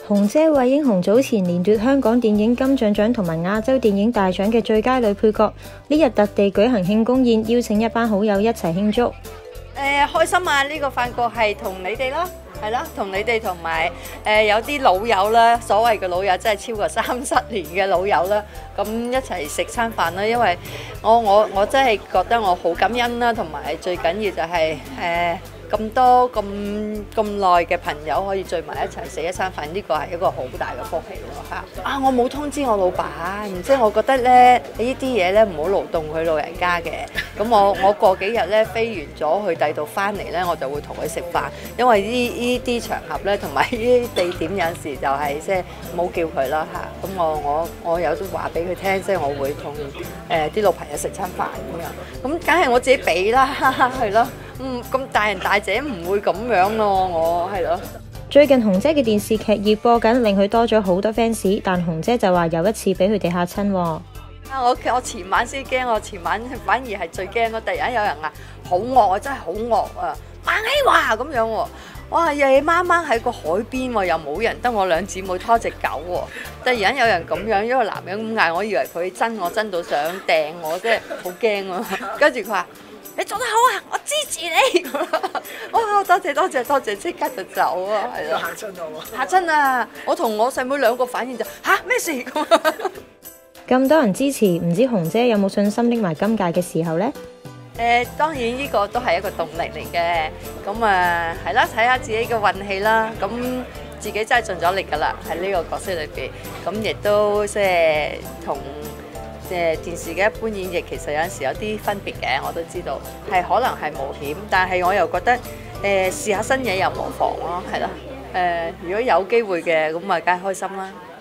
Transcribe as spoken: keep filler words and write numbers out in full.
紅姐惠英紅早前連奪香港電影金像獎同埋亞洲電影大獎嘅最佳女配角，呢日特地舉行慶功宴，邀請一班好友一齊慶祝。 誒、呃、開心啊！呢、這個飯局係同你哋啦，係啦，同你哋同埋誒有啲老友啦，所謂嘅老友真係超過三十年嘅老友啦，咁一齊食餐飯啦。因為我我我真係覺得我好感恩啦，同埋最緊要就係、是、誒。呃咁多咁咁耐嘅朋友可以聚埋一齊食一餐飯，呢個係一個好大嘅福氣咯嚇！啊，我冇通知我老闆，即係我覺得咧，呢啲嘢咧唔好勞動佢老人家嘅。咁我我過幾日咧飛完咗去第二度翻嚟咧，我就會同佢食飯，因為呢呢啲場合咧同埋呢啲地點有時就係即係冇叫佢啦嚇。咁我我我有都話俾佢聽，即係我會同誒啲老朋友食餐飯咁樣。咁梗係我自己俾啦，係咯。嗯，咁大人大姐唔會咁樣咯，我係咯。 最近紅姐嘅電視劇熱播緊，令佢多咗好多 fans， 但紅姐就話有一次俾佢哋嚇親。啊， 我我前晚先驚，我前晚反而係最驚咯。突然有人話好惡啊，真係好惡啊，猛起話咁樣喎。哇，夜媽媽喺個海邊喎，又冇人，得我兩姊妹拖隻狗喎。突然間有人咁樣，一個男人咁嗌，我以為佢憎我憎到想掟我，即係好驚啊。跟住佢話：你做得好啊！我支持你。哇！多謝多謝多謝，即刻就走啊！係咯，嚇親我喎！嚇親啊！我同我細妹兩個反應就嚇咩事咁。 咁多人支持，唔知紅姐有冇信心拎埋今屆嘅時候呢？ 誒、呃，當然呢個都係一個動力嚟嘅。咁啊，係啦，睇下自己嘅運氣啦。咁自己真係盡咗力㗎啦，喺呢個角色裏邊。咁亦都即係同。誒電視嘅一般演繹其實有陣時有啲分別嘅，我都知道係可能係冒險，但係我又覺得誒、呃、試下新嘢又無妨咯，係咯。誒、呃、如果有機會嘅咁咪梗係開心啦。